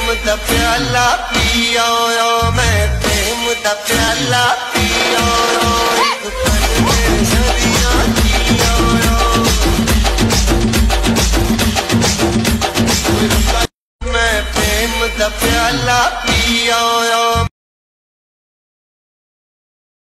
दा प्याला पिया मैं प्रेम दा प्याला पिया एक पल में सदियां जिया मैं प्रेम दा प्याला पिया